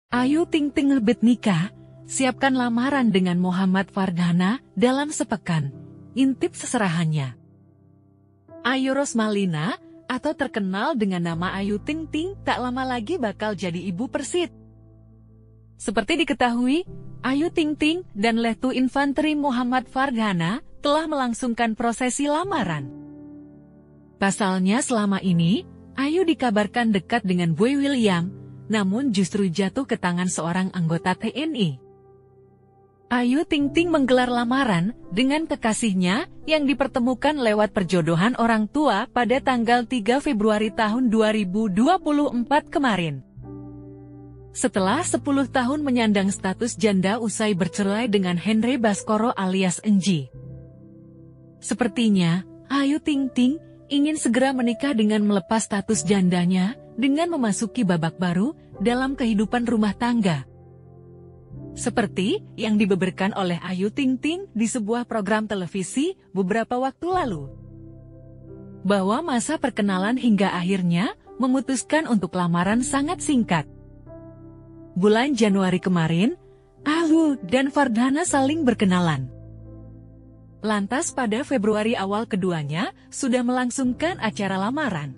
Ayu Ting Ting lebet nikah, siapkan lamaran dengan Muhammad Fardhana dalam sepekan. Intip seserahannya. Ayu Rosmalina, atau terkenal dengan nama Ayu Ting Ting, tak lama lagi bakal jadi ibu persit. Seperti diketahui, Ayu Ting Ting dan Letu Infanteri Muhammad Fardhana telah melangsungkan prosesi lamaran. Pasalnya selama ini, Ayu dikabarkan dekat dengan Boy William, namun justru jatuh ke tangan seorang anggota TNI. Ayu Ting Ting menggelar lamaran dengan kekasihnya yang dipertemukan lewat perjodohan orang tua pada tanggal 3 Februari tahun 2024 kemarin. Setelah 10 tahun menyandang status janda usai bercerai dengan Henry Baskoro alias Enji. Sepertinya, Ayu Ting Ting ingin segera menikah dengan melepas status jandanya dengan memasuki babak baru dalam kehidupan rumah tangga. Seperti yang dibeberkan oleh Ayu Ting Ting di sebuah program televisi beberapa waktu lalu. Bahwa masa perkenalan hingga akhirnya memutuskan untuk lamaran sangat singkat. Bulan Januari kemarin, Ayu dan Fardhana saling berkenalan. Lantas pada Februari awal keduanya sudah melangsungkan acara lamaran.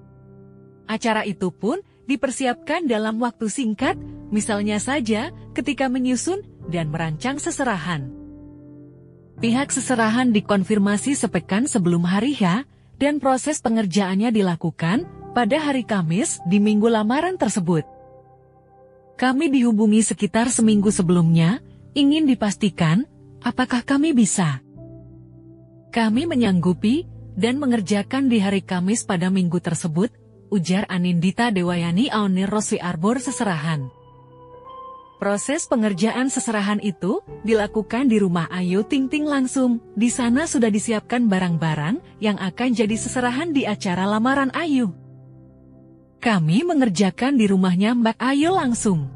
Acara itu pun dipersiapkan dalam waktu singkat, misalnya saja ketika menyusun dan merancang seserahan. Pihak seserahan dikonfirmasi sepekan sebelum hari H, dan proses pengerjaannya dilakukan pada hari Kamis di minggu lamaran tersebut. Kami dihubungi sekitar seminggu sebelumnya, ingin dipastikan apakah kami bisa. Kami menyanggupi dan mengerjakan di hari Kamis pada minggu tersebut, ujar Anindita Dewayani Aunir Roswi Arbor Seserahan. Proses pengerjaan seserahan itu dilakukan di rumah Ayu Ting Ting langsung. Di sana sudah disiapkan barang-barang yang akan jadi seserahan di acara lamaran Ayu. Kami mengerjakan di rumahnya Mbak Ayu langsung.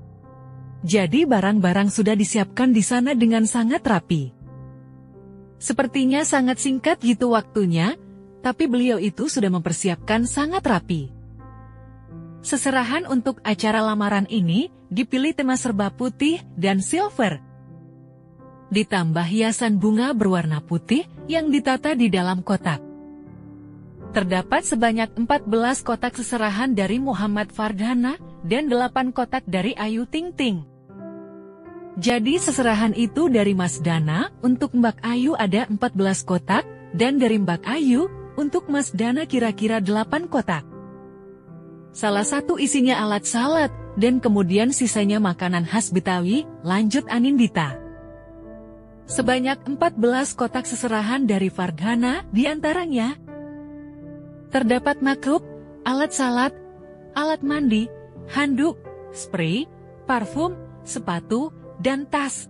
Jadi barang-barang sudah disiapkan di sana dengan sangat rapi. Sepertinya sangat singkat gitu waktunya, tapi beliau itu sudah mempersiapkan sangat rapi. Seserahan untuk acara lamaran ini dipilih tema serba putih dan silver. Ditambah hiasan bunga berwarna putih yang ditata di dalam kotak. Terdapat sebanyak 14 kotak seserahan dari Muhammad Fardhana dan 8 kotak dari Ayu Ting Ting. Jadi seserahan itu dari Mas Dana, untuk Mbak Ayu ada 14 kotak, dan dari Mbak Ayu, untuk Mas Dana kira-kira 8 kotak. Salah satu isinya alat salad, dan kemudian sisanya makanan khas Betawi, lanjut Anindita. Sebanyak 14 kotak seserahan dari Fardhana, diantaranya terdapat makeup, alat salad, alat mandi, handuk, spray, parfum, sepatu, dan tas.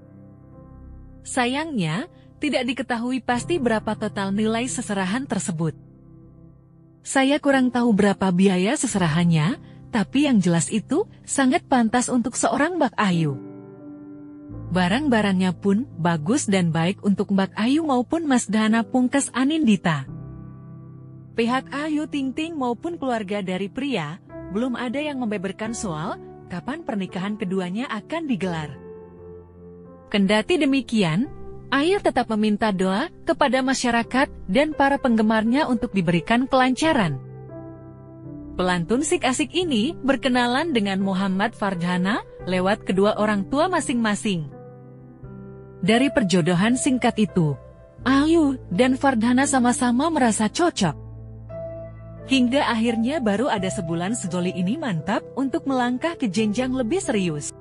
Sayangnya, tidak diketahui pasti berapa total nilai seserahan tersebut. Saya kurang tahu berapa biaya seserahannya, tapi yang jelas itu sangat pantas untuk seorang Mbak Ayu. Barang-barangnya pun bagus dan baik untuk Mbak Ayu maupun Mas Dana, pungkas Anindita. Pihak Ayu Ting Ting maupun keluarga dari pria, belum ada yang membeberkan soal kapan pernikahan keduanya akan digelar. Kendati demikian, Ayu tetap meminta doa kepada masyarakat dan para penggemarnya untuk diberikan kelancaran. Pelantun asik ini berkenalan dengan Muhammad Fardhana lewat kedua orang tua masing-masing. Dari perjodohan singkat itu, Ayu dan Fardhana sama-sama merasa cocok. Hingga akhirnya baru ada sebulan sejoli ini mantap untuk melangkah ke jenjang lebih serius.